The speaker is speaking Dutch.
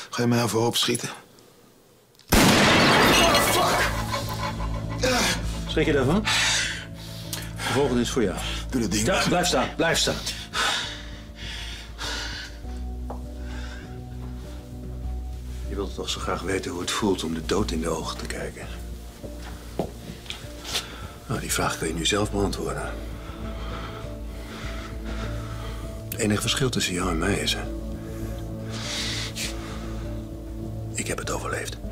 Ga je mij overhoop schieten? Schrik je daarvan? De volgende is voor jou. Doe dat ding. Ja, blijf staan, blijf staan. Je wilt toch zo graag weten hoe het voelt om de dood in de ogen te kijken? Nou, die vraag kun je nu zelf beantwoorden. Het enige verschil tussen jou en mij is... ik heb het overleefd.